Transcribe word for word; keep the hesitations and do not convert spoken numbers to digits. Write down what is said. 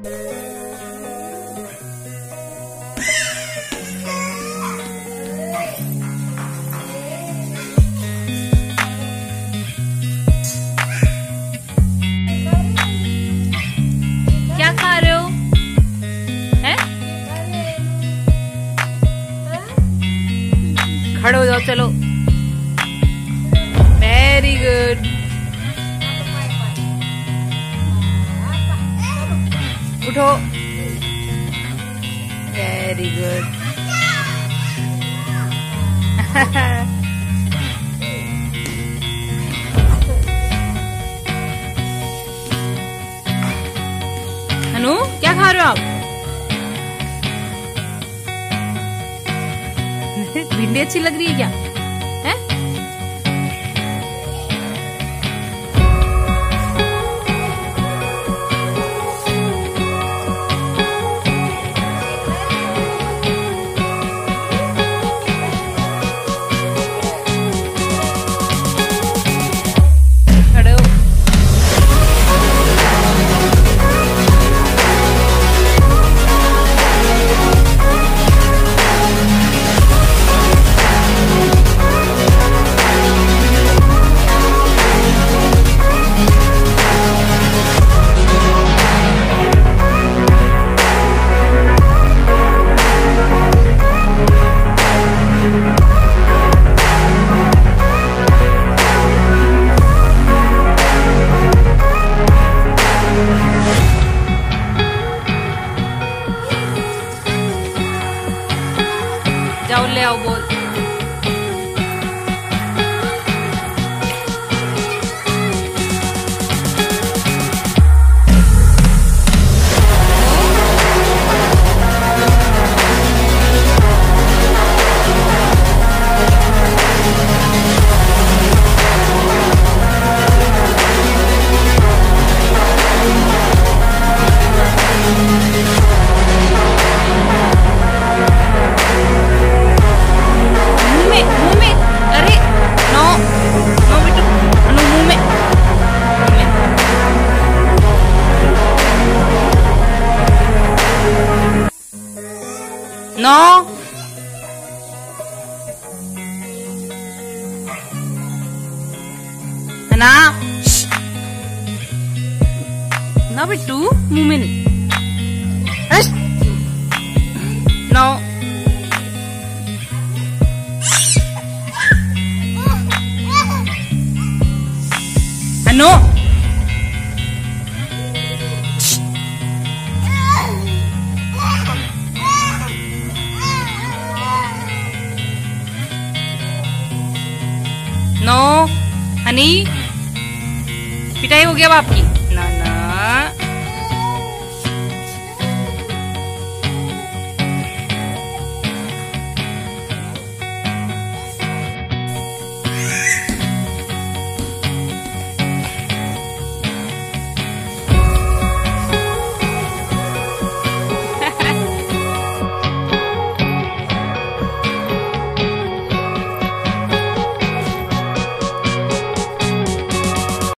क्या खा रहे हो? हैं? खड़े हो जाओ, चलो। Very good. उठो। Very good. हनु, क्या खा रहे हो आप? भिंडी अच्छी लग रही है क्या? हैं? जाओ ले आओ बोल। नो ना ना बिट्टू, मुंह में नहीं। नो नो नो हनी, पिटाई हो गया बाप की।